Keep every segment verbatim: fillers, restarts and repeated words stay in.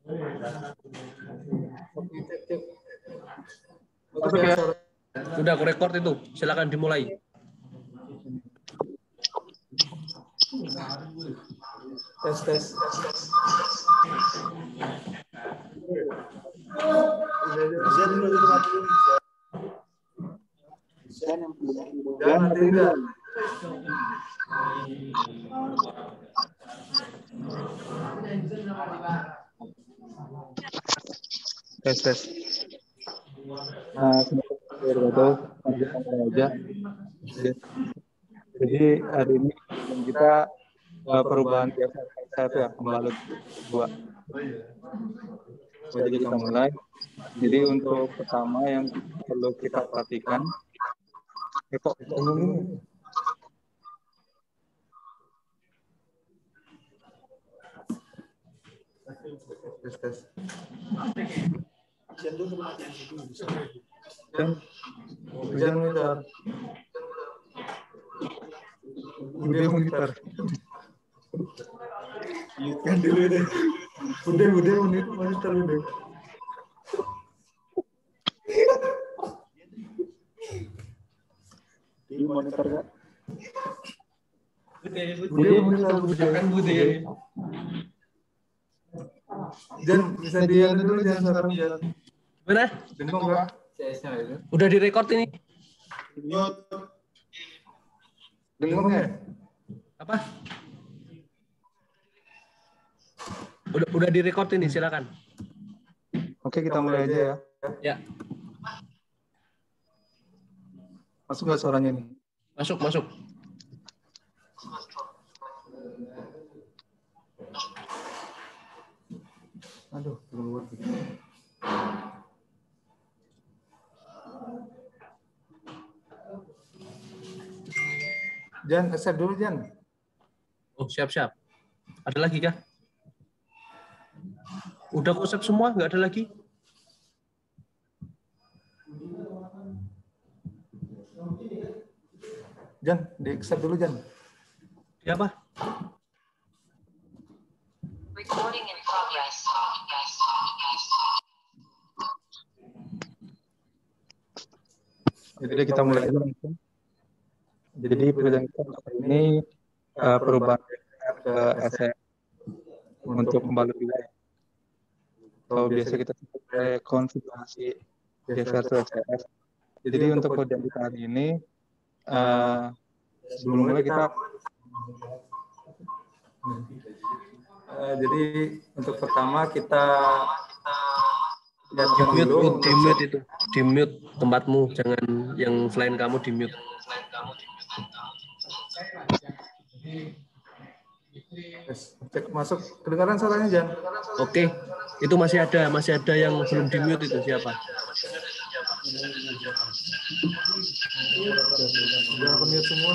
Masuk ya? Udah aku record itu, silakan dimulai. Tes tes. Jangan nanti enggak. Tes tes. Nah, semoga aja. Jadi hari ini kita perubahan biasa satu ya, pembalut dua. Jadi kita mulai. Jadi untuk pertama yang perlu kita perhatikan, eh kok ini? Tes tes. Hujan monitor. Udah monitor. Kan dulu deh. Udah udah monitor udah. Di monitor kan? Udah monitor udah udah. Jangan bisa dia dulu jangan sekarang jalan. Gimana? Dengar enggak? C S-nya itu. Udah direkord ini. Dengar enggak? Apa? Udah udah direkord ini, silakan. Oke, kita mulai aja ya. Ya. Masuk nggak suaranya nih? Masuk, masuk. Aduh, keluar. Jan, accept dulu Jan. Oh, siap-siap. Ada lagi kah? Udah aku accept semua, nggak ada lagi? Jan, di accept dulu Jan. Siapa? Recording in progress. Jadi kita mulai aja. Jadi pekerjaan kita ini uh, perubahan ke S E untuk membalut wilayah. Kalau biasa kita pakai konfigurasi D satu S E S. Jadi untuk pekerjaan kita hari ini, uh, sebelum mulai kita Uh, jadi untuk pertama kita lihat Di mute, dulu. di mute itu, di mute tempatmu, jangan yang selain kamu di mute. Cek masuk, kedengaran suaranya Jan? Oke, itu masih ada, masih ada yang belum di mute itu siapa? Sudah mute semua.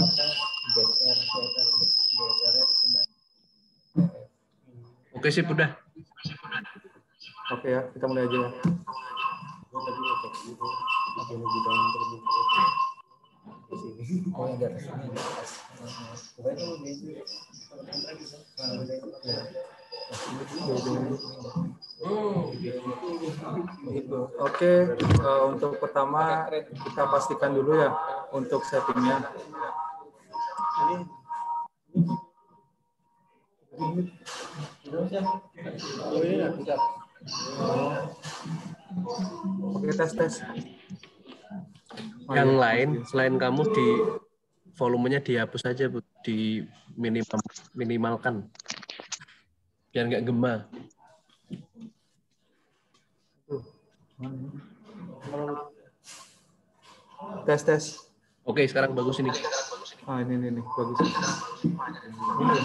Oke sip, udah. Oke ya, kita mulai aja ya. Oke, uh, untuk pertama kita pastikan dulu ya untuk settingnya. Oke, tes tes. Yang lain selain kamu di volumenya dihapus saja, Bu, di minimal minimalkan biar nggak gema. Tes tes. Oke, sekarang bagus ini. Ah ini ini, ini. Bagus. Ini.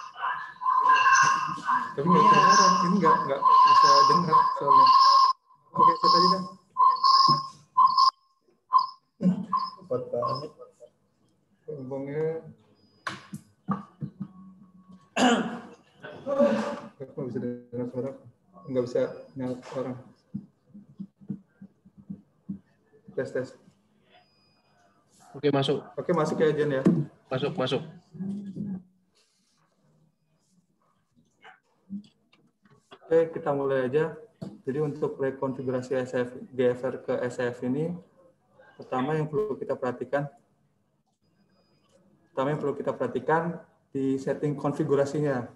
Tapi nggak kedengaran, ini nggak nggak bisa dengar soalnya. Oke, set aja kan. Cepat banget. Ngomongnya. Nggak bisa dengar suara, nggak bisa nyala orang. Tes tes. Oke, masuk. Oke, masuk ya Jen ya. Masuk, masuk. Oke, kita mulai aja. Jadi untuk rekonfigurasi S F, G F R ke S F ini, pertama yang perlu kita perhatikan, pertama yang perlu kita perhatikan di setting konfigurasinya.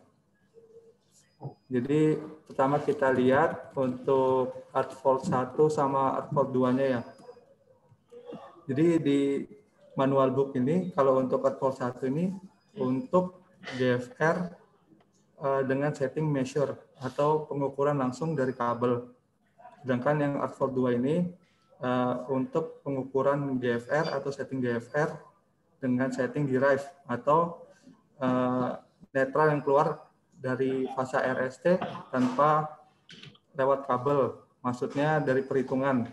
Jadi pertama kita lihat untuk Artfold satu sama Artfold dua-nya ya. Jadi di manual book ini, kalau untuk Artfold satu ini, untuk G F R uh, dengan setting measure atau pengukuran langsung dari kabel. Sedangkan yang Artfold dua ini uh, untuk pengukuran G F R atau setting G F R dengan setting derive atau uh, netral yang keluar dari fasa R S T tanpa lewat kabel, maksudnya dari perhitungan.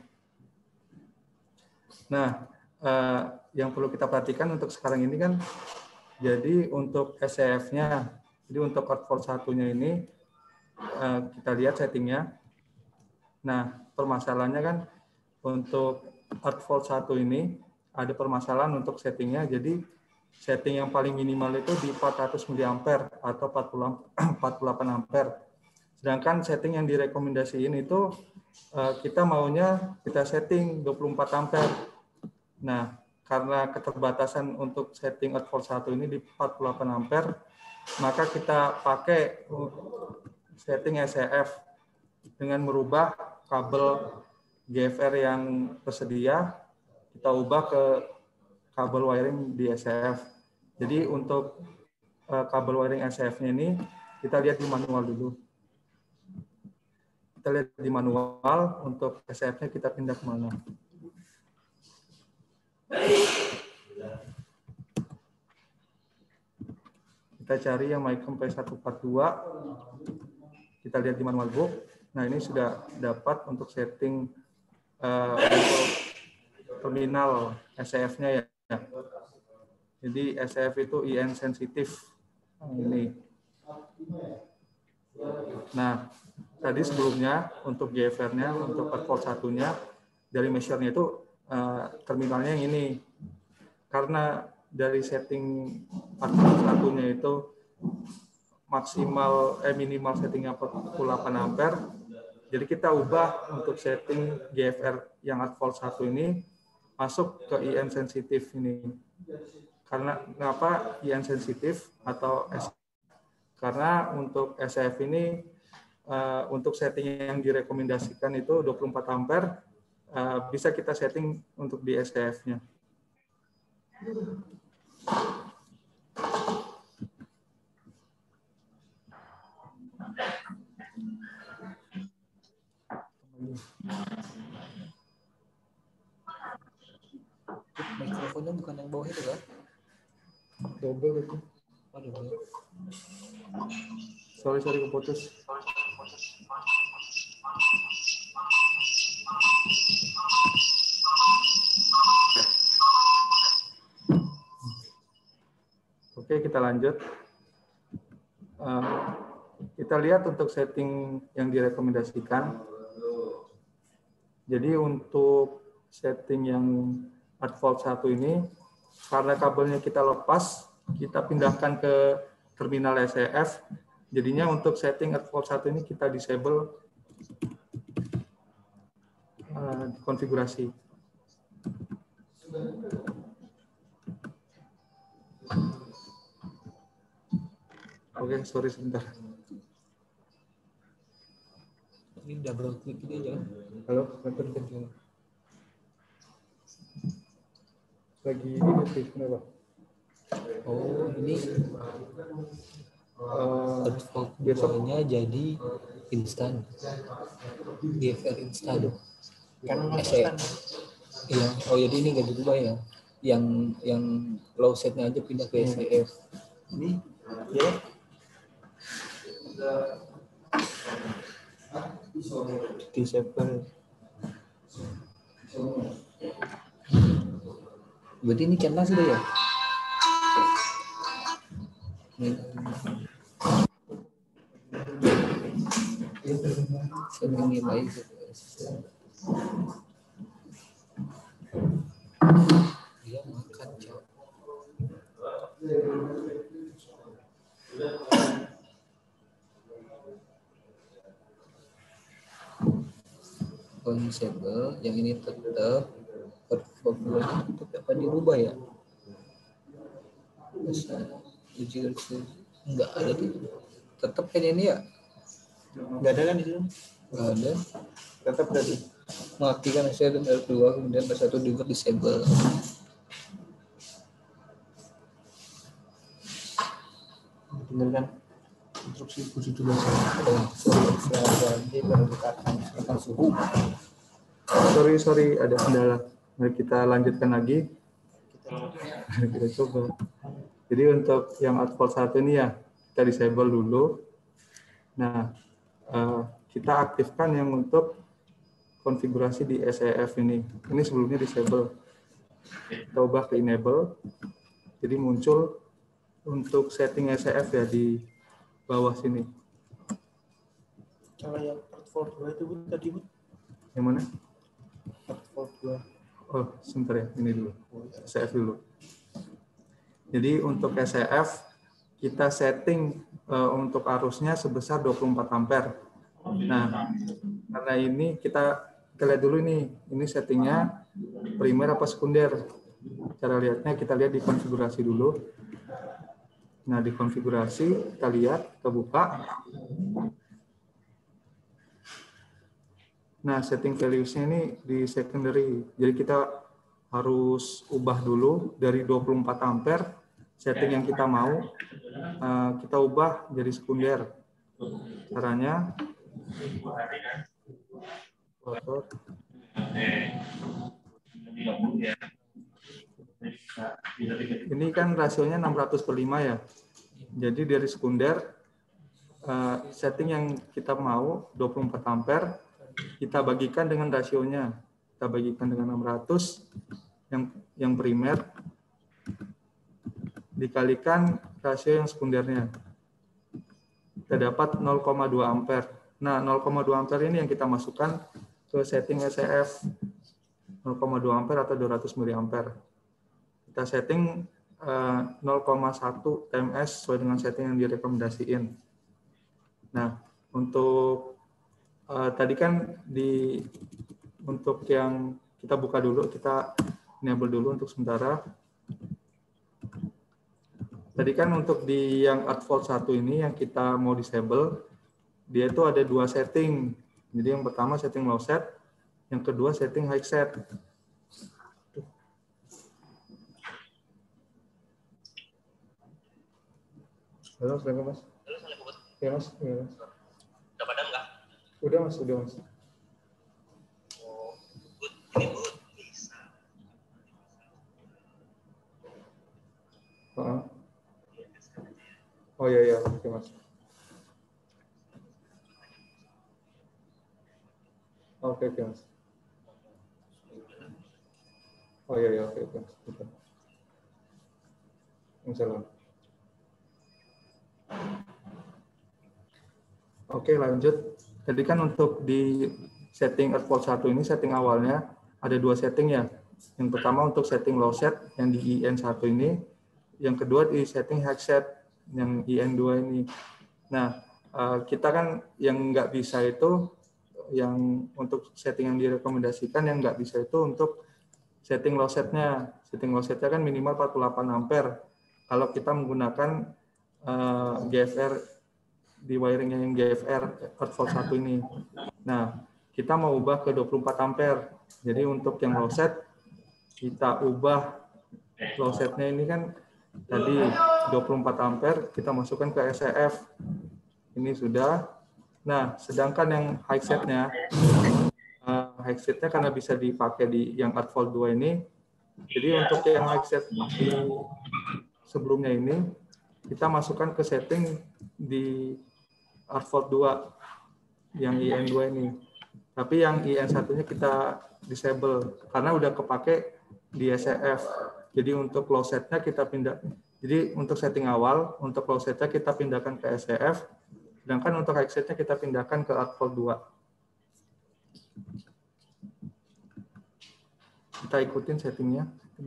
Nah, uh, yang perlu kita perhatikan untuk sekarang ini kan, jadi untuk S C F-nya, jadi untuk Artfold satunya ini, uh, kita lihat settingnya. Nah, permasalahannya kan untuk Artfold satu ini ada permasalahan untuk settingnya. Jadi setting yang paling minimal itu di empat ratus miliampere atau empat puluh delapan ampere. Sedangkan setting yang direkomendasiin itu kita maunya kita setting dua puluh empat ampere. Nah, karena keterbatasan untuk setting Artfold satu ini di empat puluh delapan ampere, maka kita pakai setting S C F dengan merubah kabel G F R yang tersedia, kita ubah ke kabel wiring di S C F. Jadi untuk uh, kabel wiring S C F-nya ini, kita lihat di manual dulu. Kita lihat di manual, untuk S C F-nya kita pindah ke mana. Kita cari yang Micom P seratus empat puluh dua. Kita lihat di manual book. Nah, ini sudah dapat untuk setting uh, untuk terminal S C F-nya ya. Jadi S C F itu I N sensitif. Ini. Nah, tadi sebelumnya untuk G F R-nya, untuk Artfold satunya, dari measure-nya itu uh, terminalnya yang ini. Karena dari setting Artfold satunya itu maksimal eh minimal settingnya empat puluh delapan ampere. Jadi kita ubah untuk setting G F R yang Artfold satu ini masuk ke I N sensitif ini. Karena kenapa I N sensitif atau S? Karena untuk S C F ini uh, untuk setting yang direkomendasikan itu dua puluh empat ampere, uh, bisa kita setting untuk di S C F-nya. Mikrofonnya bukan yang bawah itu kan? Double itu. Oh, double. Sorry, sorry keputus. Oke, kita lanjut. Uh, kita lihat untuk setting yang direkomendasikan. Jadi untuk setting yang Artfold satu ini, karena kabelnya kita lepas, kita pindahkan ke terminal S C F. Jadinya untuk setting Artfold satu ini kita disable uh, konfigurasi. Oke, okay, sorry sebentar. Ini double klik ini aja. Halo, bentar, bentar. Lagi ini sih, kenapa? Oh, ini Uh, Artfold besoknya jadi instan. G F R instan. Kan S C F. Iya. Oh, jadi ini nggak dirubah ya? Yang yang low setnya aja pindah ke S C F. Ini ya. Disable. Berarti ini channel sudah ya? Ini. Saya nilai dia makan cok. default disable, yang ini tetap portfolio tetap apa dirubah ya? Uji enggak ada di tetap kayak ini ya? Nggak ada kan di situ? Enggak ada. Tetap dari Mengaktifkan S R dua kemudian pas satu default disable. bener kan? Instruksi tujuh belas. Tekan suhu. Sorry sorry ada kendala. Mari kita lanjutkan lagi. Kita coba. Jadi untuk yang output satu ini ya kita disable dulu. Nah eh, kita aktifkan yang untuk konfigurasi di S E F ini. Ini sebelumnya disable. Kita ubah ke enable. Jadi muncul untuk setting S E F ya di bawah sini. Kalau yang portfolio dua itu Bu, tadi Bu, Yang mana? portfolio dua. Oh, sebentar ya. Ini dulu. S E F dulu. Jadi untuk S E F kita setting uh, untuk arusnya sebesar dua puluh empat ampere. Nah, karena ini kita kita lihat dulu ini, ini settingnya primer apa sekunder. Cara lihatnya kita lihat di konfigurasi dulu. Nah, di konfigurasi kita lihat, kita buka. Nah, setting values-nya ini di secondary. Jadi kita harus ubah dulu dari dua puluh empat ampere setting yang kita mau, uh, kita ubah jadi sekunder. Caranya ini kan rasionya enam ratus per lima ya. Jadi dari sekunder uh, setting yang kita mau dua puluh empat ampere kita bagikan dengan rasionya. Kita bagikan dengan enam ratus yang yang primer dikalikan rasio yang sekundernya. Kita dapat nol koma dua ampere. Nah, nol koma dua ampere ini yang kita masukkan ke setting S E F. nol koma dua ampere atau dua ratus miliampere. Kita setting uh, nol koma satu T M S sesuai dengan setting yang direkomendasiin. Nah, untuk uh, tadi kan di untuk yang kita buka dulu, kita enable dulu untuk sementara. Tadi kan untuk di yang output satu ini yang kita mau disable, dia itu ada dua setting. Jadi yang pertama setting low set, yang kedua setting high set. Halo, sudah Mas? Ya Mas, ya Mas. Udah padam nggak? Udah Mas, udah Mas. Oh, good. Ini good. Bisa. Uh-huh. Oh iya iya, oke Mas. Oke oke Mas. Oh iya iya, oke oke Mas. Insyaallah. Oke lanjut. Tadi kan untuk di setting output satu ini setting awalnya ada dua setting ya. Yang pertama untuk setting low set yang di I N satu ini, yang kedua di setting high set yang I N dua ini. Nah, kita kan yang nggak bisa itu, yang untuk setting yang direkomendasikan yang nggak bisa itu untuk setting low setnya. Setting low setnya kan minimal empat puluh delapan ampere. Kalau kita menggunakan uh, G F R di wiringnya yang G F R output satu ini. Nah, kita mau ubah ke dua puluh empat ampere. Jadi untuk yang low set, kita ubah low setnya ini kan tadi dua puluh empat ampere, kita masukkan ke S E F. Ini sudah. Nah, sedangkan yang high setnya, uh, high setnya karena bisa dipakai di yang output dua ini, jadi untuk yang high set di sebelumnya ini, kita masukkan ke setting di output dua, yang I N dua ini. Tapi yang I N satu-nya kita disable, karena udah kepake di S E F. Jadi untuk low setnya kita pindah. Jadi untuk setting awal, untuk low setnya kita pindahkan ke S E F, sedangkan untuk high setnya kita pindahkan ke output dua. Kita ikutin settingnya.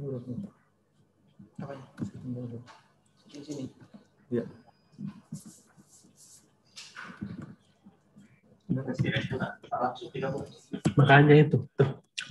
Apa ya? Settingnya. Di sini. Ya. Nah. Makanya itu. Tuh.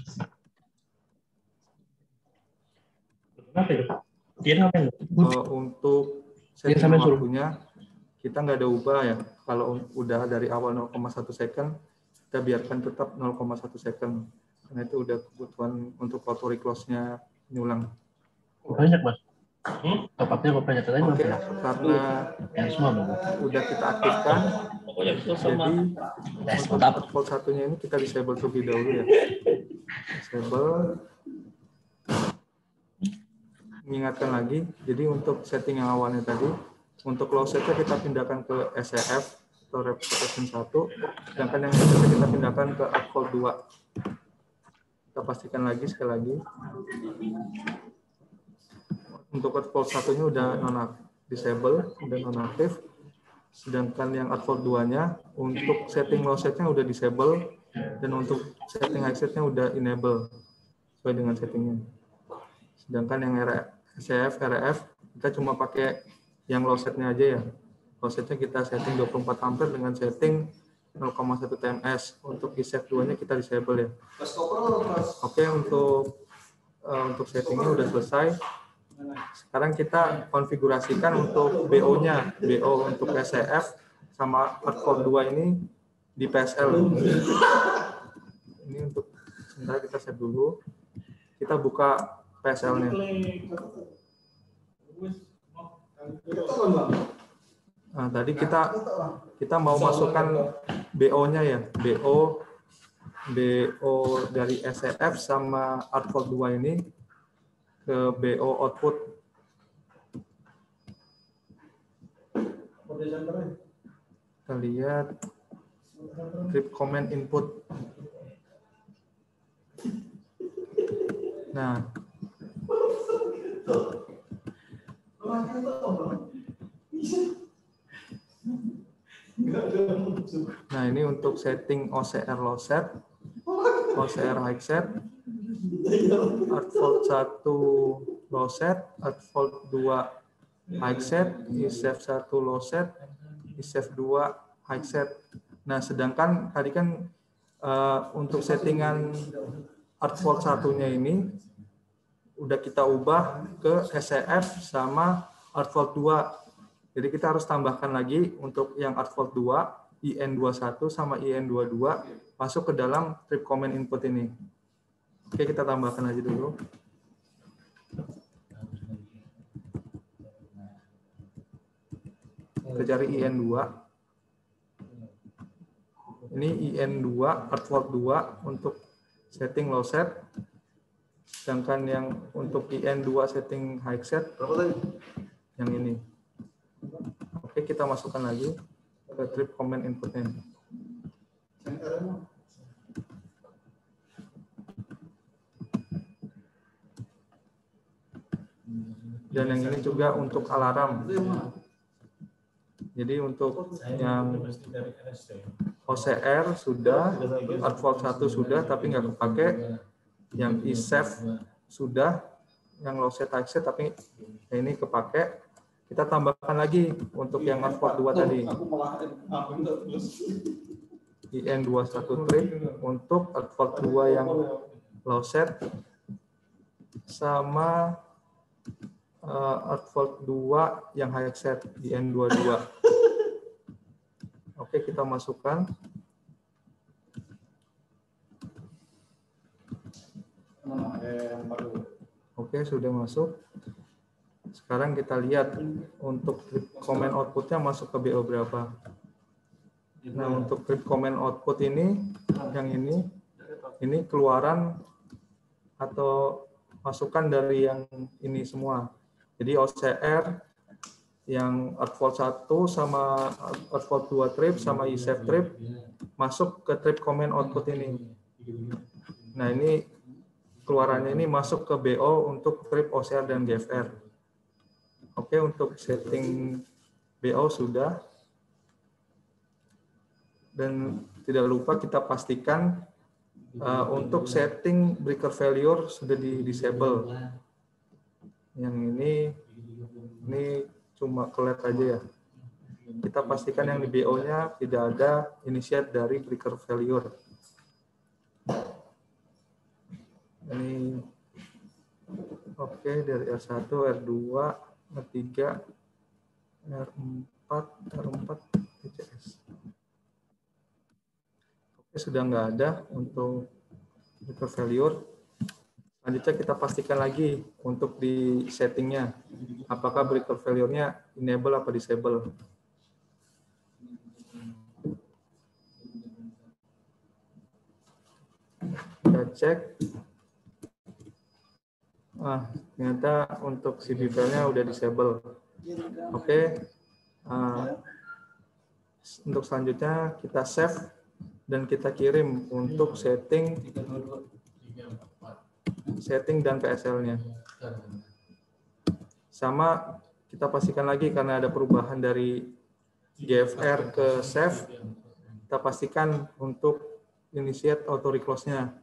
Kenapa itu? Dia ngapain? Uh, untuk Dia setting sampai suruh. waktunya kita nggak ada ubah ya. Kalau udah dari awal nol koma satu second, kita biarkan tetap nol koma satu second. Karena itu udah kebutuhan untuk auto reclose-nya nyulang. Banyak, Mas. Hmm? Top-up-nya kok banyak katanya. Oke, karena ya, semua udah kita aktifkan, jadi untuk default satunya ini kita disable terlebih dahulu ya. Disable. Mengingatkan lagi, jadi untuk setting yang awalnya tadi, untuk low setnya kita pindahkan ke S E F atau representation satu, sedangkan yang S kita pindahkan ke Artfold dua. Kita pastikan lagi sekali lagi. Untuk Artfold satunya udah non disable, udah nonaktif. Sedangkan yang Artfold dua-nya untuk setting low setnya udah disable dan untuk setting high setnya udah enable sesuai dengan settingnya. Sedangkan yang S E F, R F kita cuma pakai yang low setnya aja ya. Low setnya kita setting dua puluh empat ampere dengan setting nol koma satu T M S. Untuk I S E F dua-nya kita disable ya. Oke, untuk uh, untuk settingnya udah selesai. Sekarang kita konfigurasikan untuk B O-nya. B O untuk S E F sama Artfold dua ini di P S L. Ini untuk sebentar kita save dulu. Kita buka P S L-nya. Nah, tadi kita kita mau masukkan B O-nya ya. B O B O dari S E F sama Artfold dua ini ke B O output. Kita lihat trip command input. Nah, nah ini untuk setting O C R low set, O C R high set, Artfold satu low set, Artfold dua high set, I S E F satu low set, I S E F dua high set. Nah, sedangkan tadi kan uh, untuk settingan Artfold satunya ini udah kita ubah ke S E F sama Artfold dua. Jadi kita harus tambahkan lagi untuk yang Artfold dua, I N dua puluh satu sama I N dua puluh dua masuk ke dalam trip command input ini. Oke, kita tambahkan aja dulu. Kita cari I N dua. Ini I N dua, Artfold dua untuk setting low set. Sedangkan yang untuk I N dua setting high set, yang ini. Oke, kita masukkan lagi ke trip command inputnya. Dan yang ini juga untuk alarm. Jadi untuk yang O C R sudah, Artfold satu sudah, tapi nggak kepake. Yang I S E F sudah, yang low set high set, tapi ini kepake. Kita tambahkan lagi untuk yang Artfold dua tadi. I N dua puluh satu trip untuk Artfold dua yang low set sama uh, Artfold dua yang high set I N dua puluh dua. Oke, kita masukkan. Oke, sudah masuk. Sekarang kita lihat untuk trip command outputnya masuk ke B O berapa. Nah, untuk trip command output ini, yang ini, ini keluaran atau masukan dari yang ini semua. Jadi O C R yang Artfold satu sama Artfold dua trip sama I S E F trip masuk ke trip command output ini. Nah, ini keluarannya ini masuk ke B O untuk trip O C R dan G F R. Oke, untuk setting B O sudah. Dan tidak lupa kita pastikan uh, untuk setting breaker failure sudah di disable. Yang ini ini cuma kelet aja ya. kita pastikan yang di B O-nya tidak ada initiate dari breaker failure. Ini oke, dari R satu, R dua, R tiga, R empat, R empat, T C S. Oke, sudah nggak ada untuk breaker failure. Selanjutnya kita pastikan lagi untuk di settingnya, apakah breaker failure-nya enable apa disable. Kita cek. Ah, ternyata untuk C D file-nya udah disable. Oke. Ah, untuk selanjutnya kita save dan kita kirim untuk setting setting dan P S L-nya. Sama kita pastikan lagi karena ada perubahan dari G F R ke save, kita pastikan untuk initiate auto reclose-nya.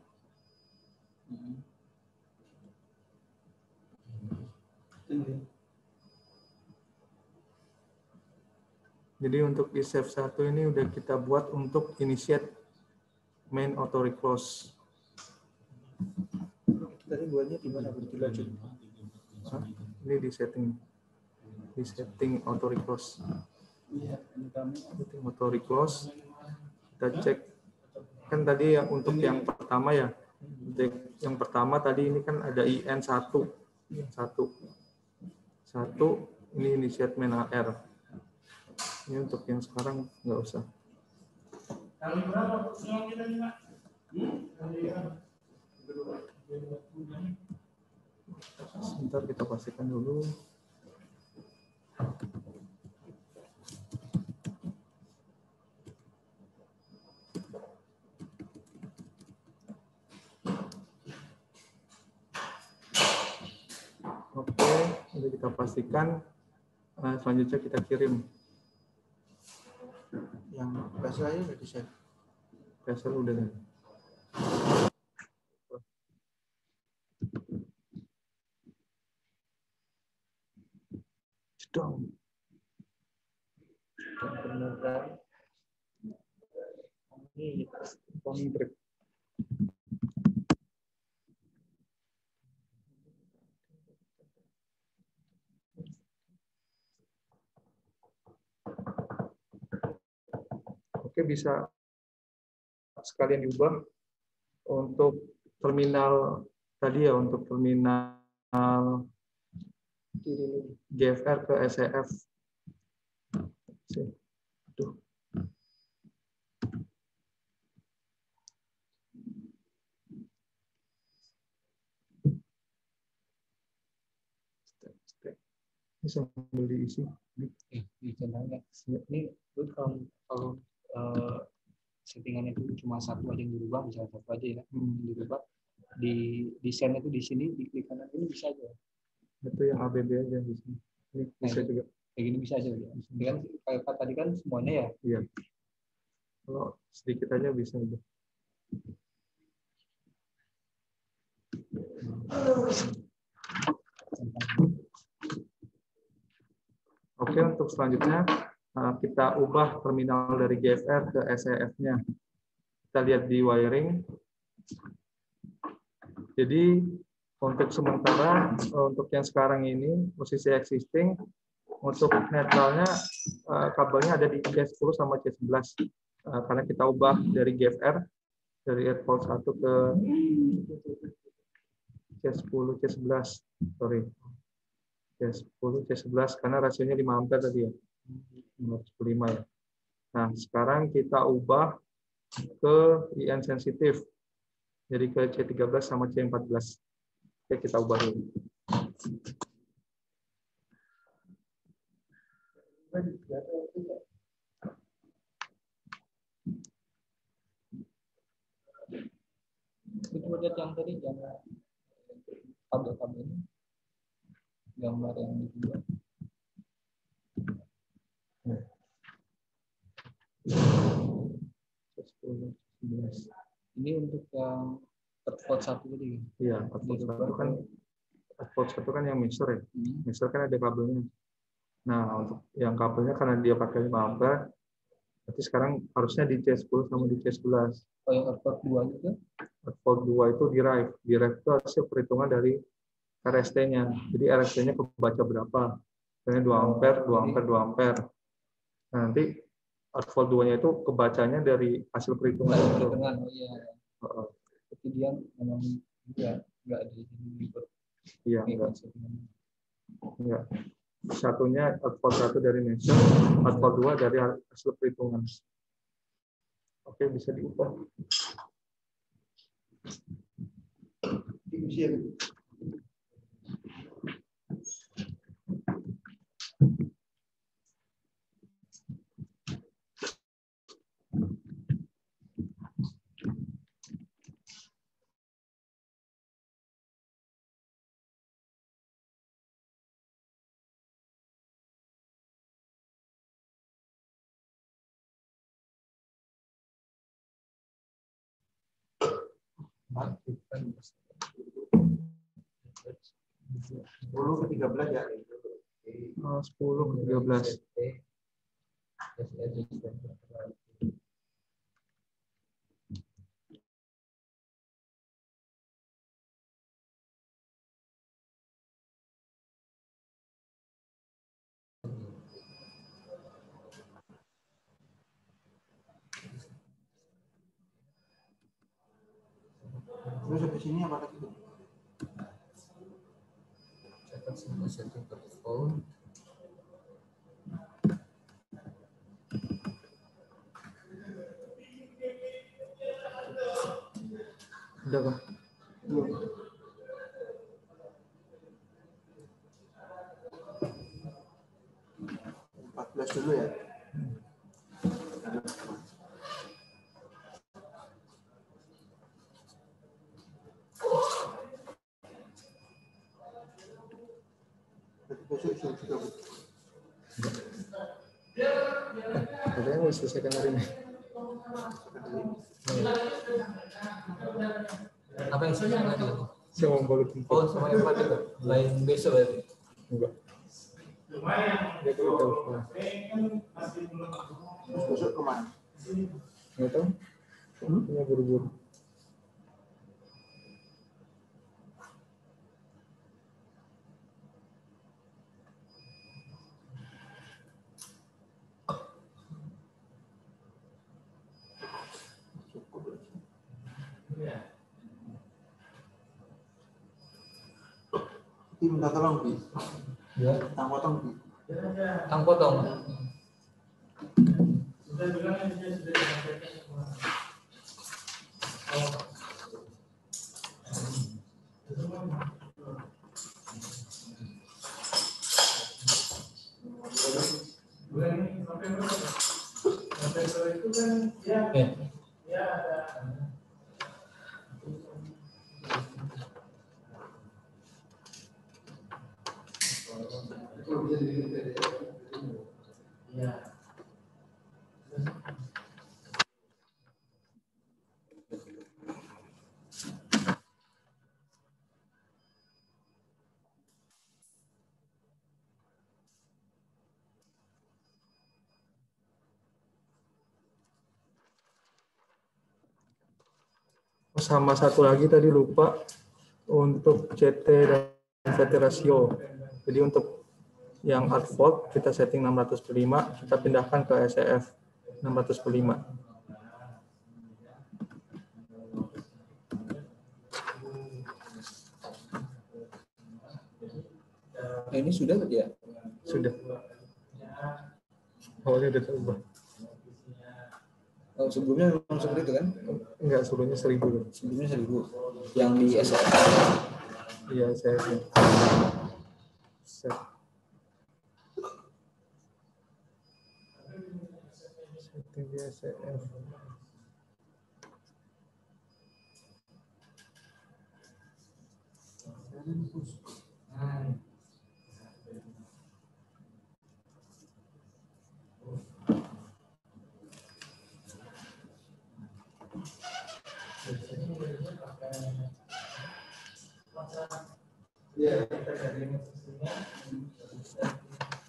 Jadi untuk di save satu ini udah kita buat untuk initiate main auto reclose. Tadi buatnya di mana? Di lanjut. Hah? Ini di setting, di setting auto reclose. Iya, ini kami. Setting auto reclose. Kita cek kan tadi yang untuk yang pertama ya. Yang pertama tadi ini kan ada I N satu, satu, satu. Ini initiate main A R. Ini untuk yang sekarang nggak usah. Sebentar kita pastikan dulu. Oke, sudah kita pastikan. Nah, selanjutnya kita kirim. Yang bahasanya udah di-save. P S L udah nih. Dong. Ini kontrak. Oke, bisa sekalian diubah untuk terminal tadi ya, untuk terminal G F R ke S E F. Aduh. Ini sambil diisi. Eh, di channelnya. Ini lu kalau kalau uh, settingannya itu cuma satu aja yang dirubah, misalnya satu aja ya, Hmm. yang dirubah di desain itu di sini di klik kanan ini bisa aja. Itu yang A B B aja di sini. Ini bisa Nah, juga. kayak gini bisa aja ya. Ini kan kayak tadi kan semuanya ya. Iya. Kalau sedikit aja bisa aja. Oke, untuk selanjutnya kita ubah terminal dari G F R ke S E F-nya. Kita lihat di wiring. Jadi untuk sementara, untuk yang sekarang ini, posisi existing, untuk netralnya kabelnya ada di C sepuluh sama C sebelas. Karena kita ubah dari G F R, dari airport satu ke C sepuluh, C sebelas. Sorry. C sepuluh, C sebelas, karena rasionya lima ampere tadi ya. lima ratus lima ya. Nah, sekarang kita ubah ke I N sensitif. Jadi ke C tiga belas sama C empat belas. Oke, kita ubah dulu. Itu lihat yang tadi yang kabel-kabel ini. Gambar yang dibuat. Ini untuk yang port satu tadi. Iya, port satu kan port satu kan yang mixer ya. Mixer kan ada kabelnya. Nah, untuk yang kabelnya karena dia pakai lima ampere, berarti sekarang harusnya di C sepuluh sama di C sebelas. Oh, yang output dua gitu? Output dua itu derive. Derive itu hasil perhitungan dari R S T-nya. Jadi R S T-nya kebaca berapa? Misalnya dua ampere, dua ampere, dua ampere. Nah, nanti output dua-nya itu kebacanya dari hasil perhitungan itu. Perhitungan, oh iya. Uh, Tapi dia memang dia nggak di Iya, enggak. Enggak. Satunya output satu dari measure, output dua dari hasil perhitungan. Oke, bisa diubah. sepuluh ke tiga belas ya. Oh, sepuluh ke tiga belas. Terus sampai sini apa lagi? Setting per phone. Udah, Pak. empat belas dulu ya. Besok sudah juga. Ada yang mau selesaikan hari ini? Apa yang susah tadi? Saya mau balik Oh, sama yang empat itu. Lain besok berarti. enggak. Dia kalau telepon. Terus besok kemana? Nggak tahu. Hmm? Punya buru-buru. Tim minta tolong Bi. Ya. Tang potong Bi. Tang potong. Ya. Sama satu lagi tadi lupa untuk C T dan V T ratio. Jadi untuk yang output kita setting enam ratus per lima, kita pindahkan ke S E F enam ratus per lima. Nah, ini sudah ya? Sudah. Awalnya udah terubah. Oh, sebelumnya memang seperti itu kan? Enggak, sebelumnya seribu. Sebelumnya seribu. Yang di S F. Iya, saya set. Setting di S E F.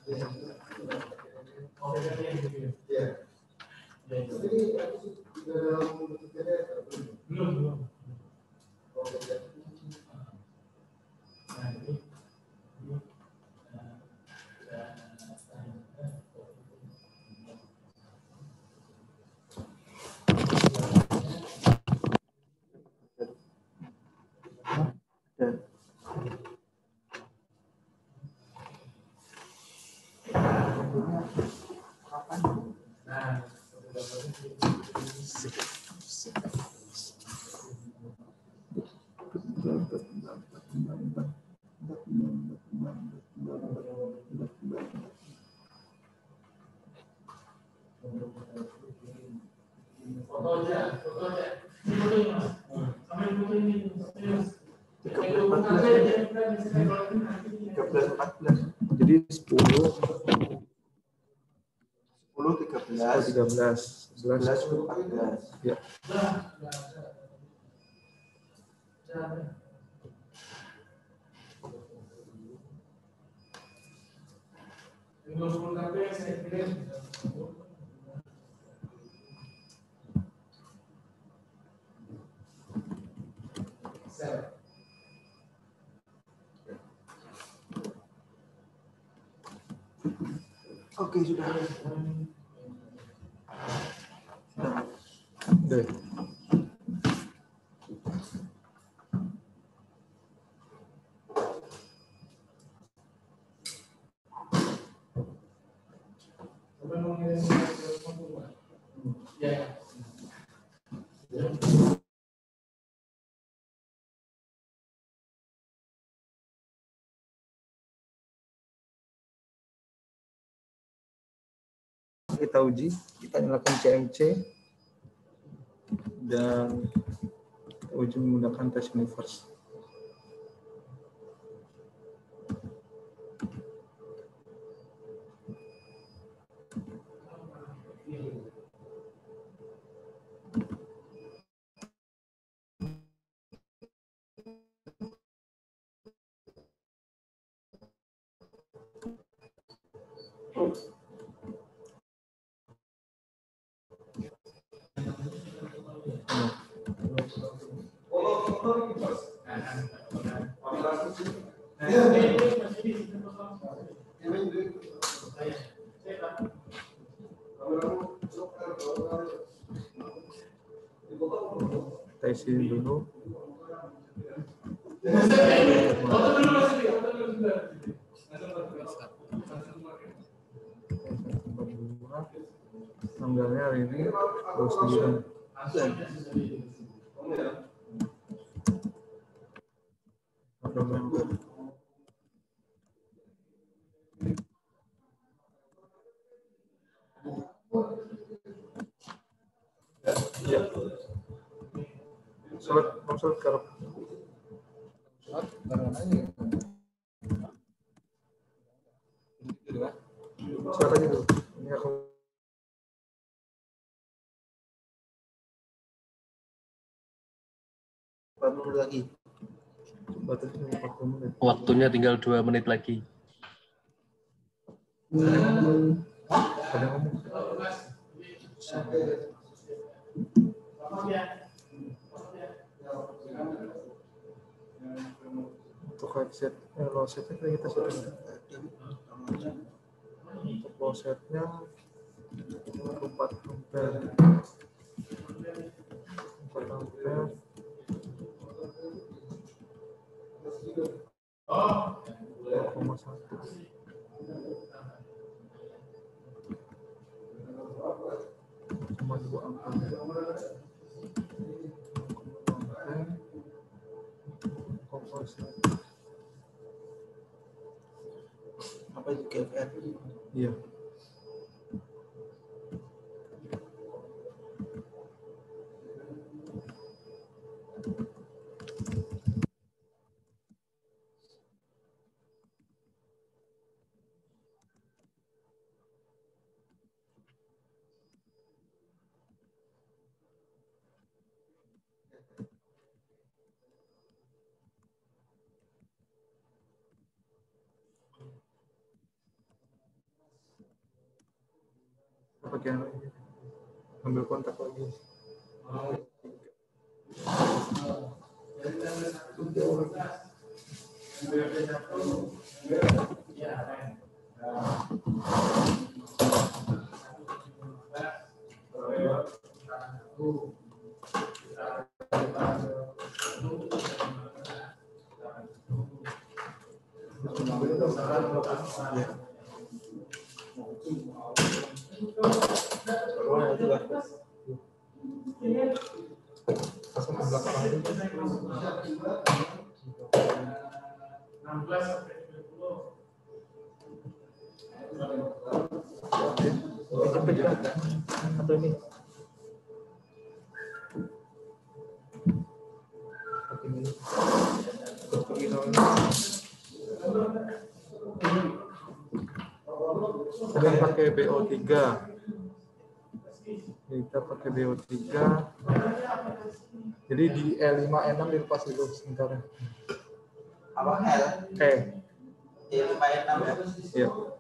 Jadi sepuluh, sepuluh, tiga belas, tiga belas, sebelas, empat belas. Ya. Oke, sudah. Deh. Kita uji, kita nyalakan C M C dan kita uji menggunakan tes universe. Kita isi dulu. Tanggalnya hari ini dua puluh sembilan. November. Ya. Surat, surat karep. Surat barengan aja. Surat aja dulu. Ini aku empat menit lagi. batasnya empat puluh menit. Waktunya tinggal dua menit lagi. Ada ngomong. Untuk headset, eh, low setnya kita setting. Untuk low setnya empat ampere. empat ampere. dua koma satu. Cuma dua ampere. Apa itu K F R? Iya. pakai ambil kontak lagi. Atau ini kita pakai B O tiga, kita pakai B O tiga, jadi di E lima E enam dilepas dulu sebentar. Apa L? E E lima E enam ya? Iya.